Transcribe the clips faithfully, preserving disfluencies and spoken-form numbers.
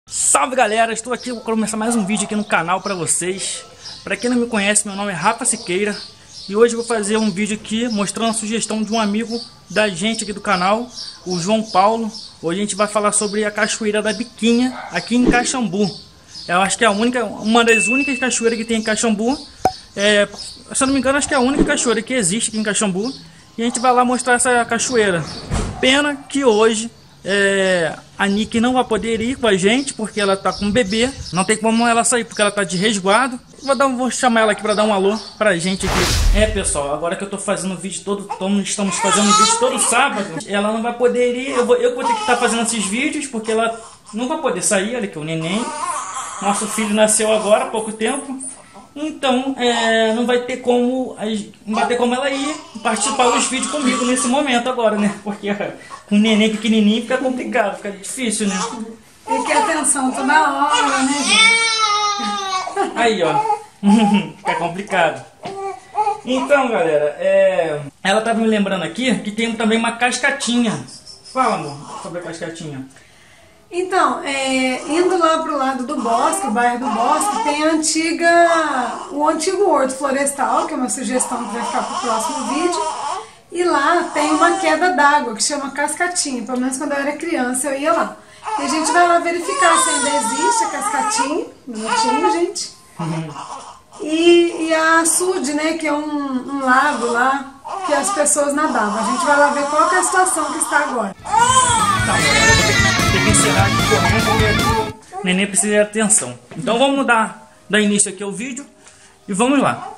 Salve galera, estou aqui para começar mais um vídeo aqui no canal para vocês. Para quem não me conhece, meu nome é Rafa Siqueira e hoje eu vou fazer um vídeo aqui mostrando a sugestão de um amigo da gente aqui do canal, o João Paulo. Hoje a gente vai falar sobre a cachoeira da Biquinha aqui em Caxambu. Eu acho que é a única, uma das únicas cachoeiras que tem em Caxambu. É, se eu não me engano, acho que é a única cachoeira que existe aqui em Caxambu. E a gente vai lá mostrar essa cachoeira. Pena que hoje é, a Nick não vai poder ir com a gente porque ela tá com um bebê. Não tem como ela sair porque ela tá de resguardo. Vou, dar, vou chamar ela aqui para dar um alô pra gente aqui. É pessoal, agora que eu tô fazendo vídeo todo, estamos fazendo vídeo todo sábado, ela não vai poder ir. Eu vou, eu vou ter que estar tá fazendo esses vídeos porque ela não vai poder sair. Olha aqui o neném. Nosso filho nasceu agora há pouco tempo. Então, é, não vai ter como não vai ter como ela ir participar dos vídeos comigo nesse momento agora, né? Porque com um neném pequenininho fica complicado, fica difícil, né? Tem que ter atenção toda hora, né, gente? Aí, ó. Fica complicado. Então, galera, é, ela tava me lembrando aqui que tem também uma cascatinha. Fala, amor, sobre a cascatinha. Então, é, indo lá pro lado do Bosque, o bairro do Bosque, tem a antiga, o antigo horto florestal, que é uma sugestão que vai ficar pro próximo vídeo. E lá tem uma queda d'água que chama Cascatinha. Pelo menos quando eu era criança eu ia lá. E a gente vai lá verificar se ainda existe a Cascatinha. Um minutinho, gente. Uhum. E, e a açude, né, que é um, um lago lá que as pessoas nadavam. A gente vai lá ver qual que é a situação que está agora. Tá, tem que encerrar aqui correndo porque o neném precisa de atenção. Então vamos dar, dar início aqui ao vídeo e vamos lá.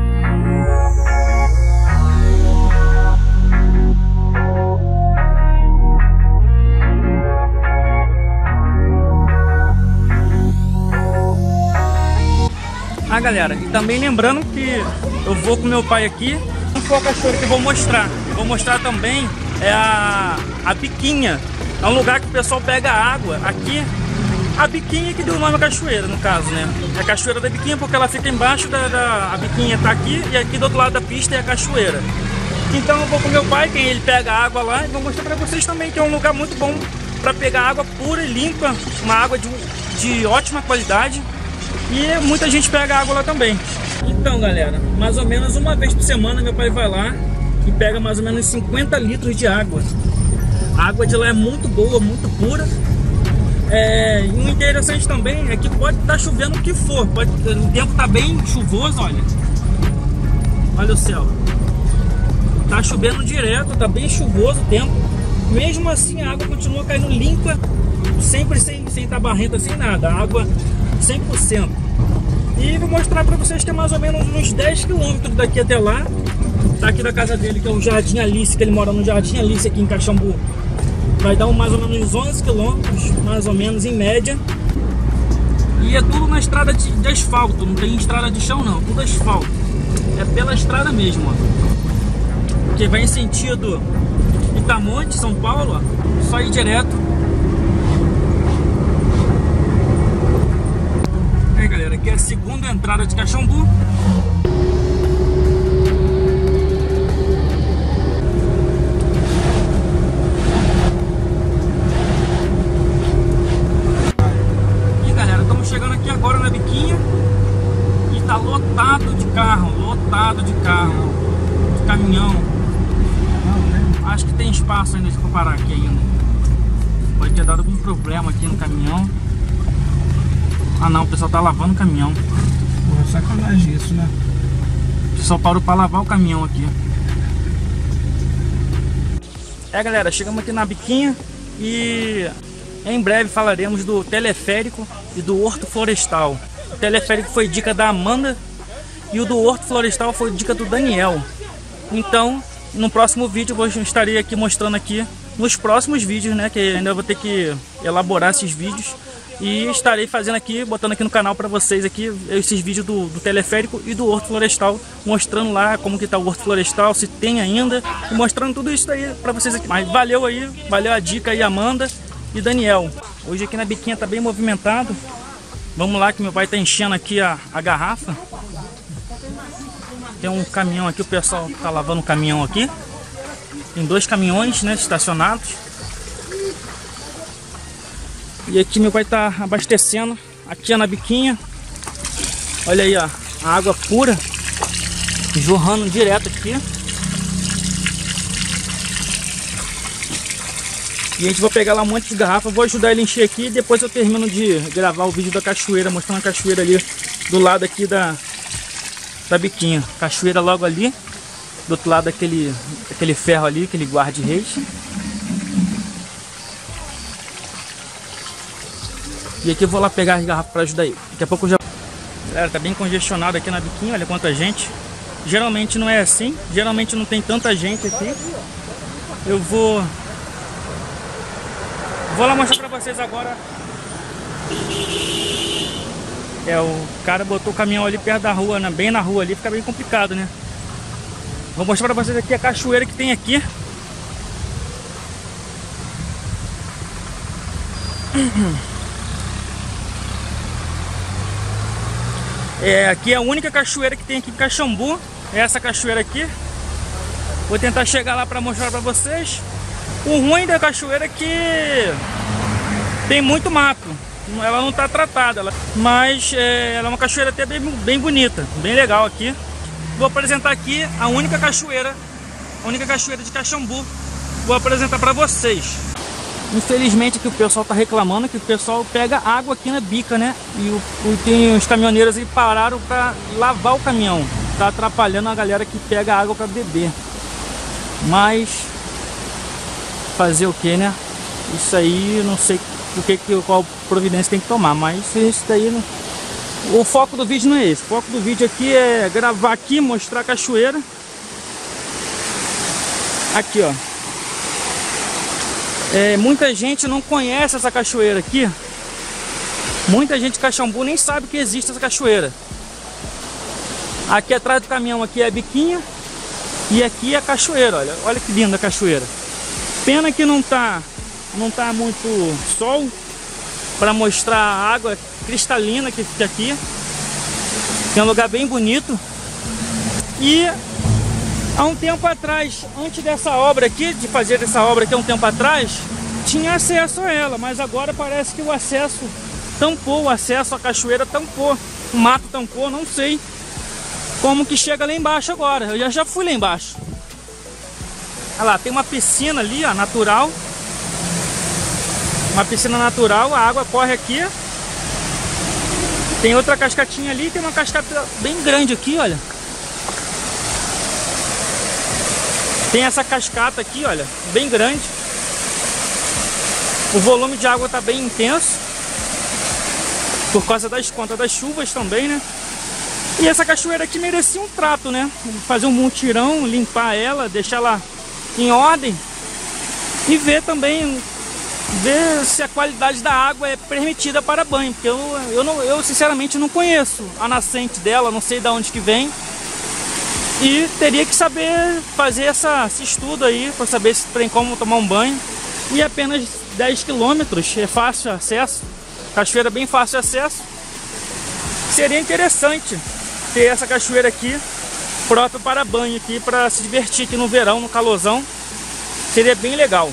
Ah galera, e também lembrando que eu vou com meu pai aqui. Não foi a cachoeira que eu vou mostrar. Eu vou mostrar também é a, a Biquinha. É um lugar que o pessoal pega água aqui. A Biquinha que deu o nome à cachoeira, no caso, né? É a cachoeira da Biquinha porque ela fica embaixo da, da... A Biquinha tá aqui e aqui do outro lado da pista é a cachoeira. Então eu vou com meu pai, que ele pega água lá. E vou mostrar pra vocês também que é um lugar muito bom pra pegar água pura e limpa. Uma água de, de ótima qualidade. E muita gente pega água lá também. Então galera, mais ou menos uma vez por semana meu pai vai lá e pega mais ou menos cinquenta litros de água. A água de lá é muito boa, muito pura. É, e o interessante também é que pode estar chovendo o que for. Pode, o tempo está bem chuvoso, olha. Olha o céu. Tá chovendo direto, tá bem chuvoso o tempo. Mesmo assim a água continua caindo limpa, sempre sem sem estar barrenta, sem nada. A água cem por cento. E vou mostrar para vocês que é mais ou menos uns dez quilômetros daqui até lá. Tá aqui da casa dele, que é o Jardim Alice, que ele mora no Jardim Alice aqui em Caxambu. Vai dar um, mais ou menos onze quilômetros, mais ou menos, em média. E é tudo na estrada de, de asfalto, não tem estrada de chão não, tudo asfalto. É pela estrada mesmo, ó. Que vai em sentido Itamonte, São Paulo, ó. Só ir direto. Aí galera, aqui é a segunda entrada de Caxambu. Chegando aqui agora na Biquinha e tá lotado de carro, lotado de carro, de caminhão. Acho que tem espaço ainda de parar aqui ainda. Pode ter dado algum problema aqui no caminhão. Ah não, o pessoal tá lavando o caminhão. Porra, sacanagem isso, né? O pessoal parou pra lavar o caminhão aqui. É galera, chegamos aqui na Biquinha e em breve falaremos do teleférico e do horto florestal. O teleférico foi dica da Amanda e o do horto florestal foi dica do Daniel. Então, no próximo vídeo eu estarei aqui mostrando aqui, nos próximos vídeos, né, que ainda vou ter que elaborar esses vídeos. E estarei fazendo aqui, botando aqui no canal para vocês aqui, esses vídeos do, do teleférico e do horto florestal, mostrando lá como que tá o horto florestal, se tem ainda, e mostrando tudo isso aí para vocês aqui. Mas valeu aí, valeu a dica aí, Amanda e Daniel. Hoje aqui na Biquinha tá bem movimentado. Vamos lá que meu pai tá enchendo aqui a, a garrafa. Tem um caminhão aqui, o pessoal tá lavando o caminhão aqui. Tem dois caminhões, né, estacionados. E aqui meu pai tá abastecendo. Aqui é na biquinha. Olha aí, ó, a água pura jorrando direto aqui. E a gente vai pegar lá um monte de garrafa. Vou ajudar ele a encher aqui. E depois eu termino de gravar o vídeo da cachoeira, mostrando a cachoeira ali do lado aqui da, da biquinha. Cachoeira logo ali. Do outro lado aquele, aquele ferro ali, aquele guarda-reis. E aqui eu vou lá pegar as garrafas para ajudar ele. Daqui a pouco eu já... Galera, tá bem congestionado aqui na biquinha. Olha quanta gente. Geralmente não é assim. Geralmente não tem tanta gente aqui. Eu vou... Vou lá mostrar pra vocês agora. É, o cara botou o caminhão ali perto da rua, né? Bem na rua ali, fica bem complicado, né? Vou mostrar pra vocês aqui a cachoeira que tem aqui. É, aqui é a única cachoeira que tem aqui em Caxambu. É essa cachoeira aqui. Vou tentar chegar lá pra mostrar pra vocês. O ruim da cachoeira é que tem muito mato. Ela não está tratada, ela... mas é, ela é uma cachoeira até bem, bem bonita, bem legal aqui. Vou apresentar aqui a única cachoeira, a única cachoeira de Caxambu. Vou apresentar para vocês. Infelizmente que o pessoal está reclamando que o pessoal pega água aqui na bica, né? E o, o, tem os caminhoneiros aí pararam para lavar o caminhão. Tá atrapalhando a galera que pega água para beber. Mas fazer o que, né? Isso aí não sei o que, qual providência tem que tomar, mas isso daí não... O foco do vídeo não é esse. O foco do vídeo aqui é gravar aqui, mostrar a cachoeira. Aqui, ó. É, muita gente não conhece essa cachoeira aqui. Muita gente de Caxambu nem sabe que existe essa cachoeira. Aqui atrás do caminhão aqui é a biquinha. E aqui é a cachoeira, olha. Olha que linda a cachoeira. Pena que não tá, não tá muito sol para mostrar a água cristalina que fica aqui. É um lugar bem bonito. E há um tempo atrás, antes dessa obra aqui, de fazer essa obra aqui há um tempo atrás, tinha acesso a ela, mas agora parece que o acesso tampou, o acesso à cachoeira tampou, o mato tampou, não sei como que chega lá embaixo agora. Eu já, já fui lá embaixo. Olha lá, tem uma piscina ali, ó, natural. Uma piscina natural, a água corre aqui. Tem outra cascatinha ali, tem uma cascata bem grande aqui, olha. Tem essa cascata aqui, olha, bem grande. O volume de água tá bem intenso. Por causa das contas das chuvas também, né? E essa cachoeira aqui merecia um trato, né? Fazer um mutirão, limpar ela, deixar ela em ordem. E ver também, ver se a qualidade da água é permitida para banho. Porque eu, eu, não, eu sinceramente não conheço a nascente dela, não sei de onde que vem. E teria que saber fazer essa, esse estudo aí, para saber se tem como tomar um banho. E apenas dez quilômetros, é fácil acesso. Cachoeira bem fácil acesso. Seria interessante ter essa cachoeira aqui própria para banho aqui, para se divertir aqui no verão, no calorzão. Seria bem legal.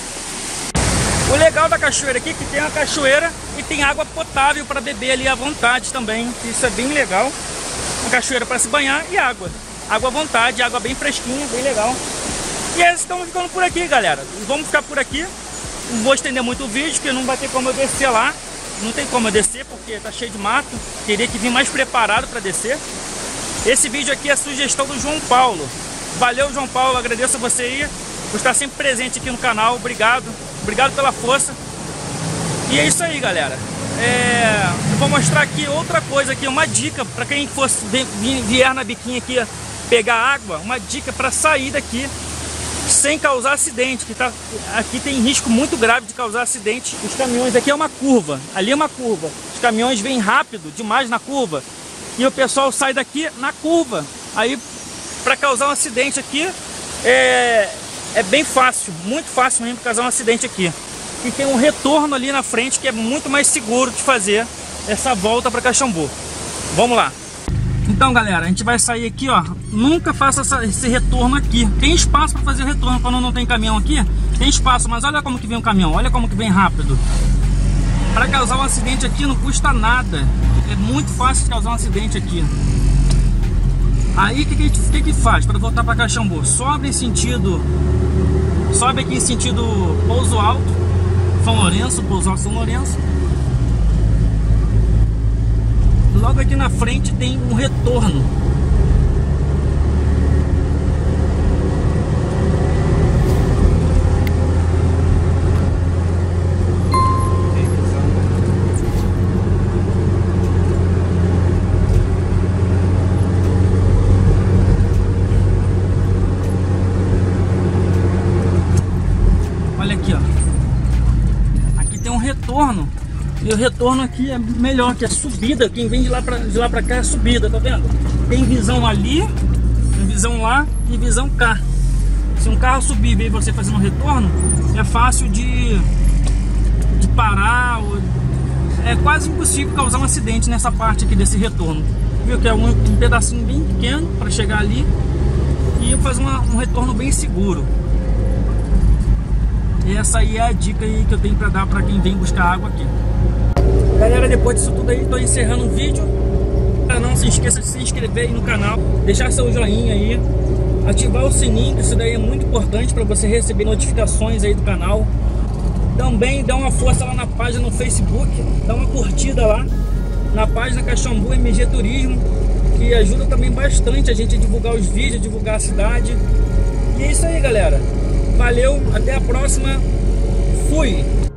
O legal da cachoeira aqui é que tem uma cachoeira e tem água potável para beber ali à vontade também. Isso é bem legal. Uma cachoeira para se banhar e água. Água à vontade, água bem fresquinha, bem legal. E eles estão ficando por aqui, galera. Vamos ficar por aqui. Não vou estender muito o vídeo, porque não vai ter como eu descer lá. Não tem como eu descer, porque tá cheio de mato. Teria que vir mais preparado para descer. Esse vídeo aqui é sugestão do João Paulo. Valeu, João Paulo, agradeço a você aí por estar sempre presente aqui no canal. Obrigado, obrigado pela força. E é isso aí, galera. É, eu vou mostrar aqui outra coisa aqui, uma dica para quem fosse vier na biquinha aqui pegar água, uma dica para sair daqui sem causar acidente, que tá, aqui tem risco muito grave de causar acidente. Os caminhões, aqui é uma curva, ali é uma curva, os caminhões vêm rápido demais na curva e o pessoal sai daqui na curva, aí para causar um acidente aqui é, é bem fácil, muito fácil mesmo causar um acidente aqui. E tem um retorno ali na frente que é muito mais seguro de fazer essa volta para Caxambu. Vamos lá. Então, galera, a gente vai sair aqui, ó. Nunca faça essa, esse retorno aqui. Tem espaço para fazer o retorno quando não tem caminhão aqui. Tem espaço, mas olha como que vem o caminhão. Olha como que vem rápido. Para causar um acidente aqui não custa nada. É muito fácil de causar um acidente aqui. Aí o que, que, que que faz para voltar para Caxambu? Sobe em sentido, sobe aqui em sentido Pouso Alto, São Lourenço, Pouso Alto, São Lourenço. Logo aqui na frente tem um retorno. Retorno, e o retorno aqui é melhor, que a subida, quem vem de lá pra, de lá pra cá é a subida, tá vendo? Tem visão ali, tem visão lá e visão cá. Se um carro subir e ver você fazendo um retorno, é fácil de, de parar, ou, é quase impossível causar um acidente nessa parte aqui desse retorno. Viu que é um, um pedacinho bem pequeno para chegar ali e fazer uma, um retorno bem seguro. E essa aí é a dica aí que eu tenho para dar para quem vem buscar água aqui. Galera, depois disso tudo aí, estou encerrando o vídeo. Não se esqueça de se inscrever aí no canal, deixar seu joinha aí, ativar o sininho, que isso daí é muito importante para você receber notificações aí do canal. Também dá uma força lá na página no Facebook, dá uma curtida lá na página Caxambu M G Turismo, que ajuda também bastante a gente a divulgar os vídeos, divulgar a cidade. E é isso aí, galera. Valeu, até a próxima. Fui!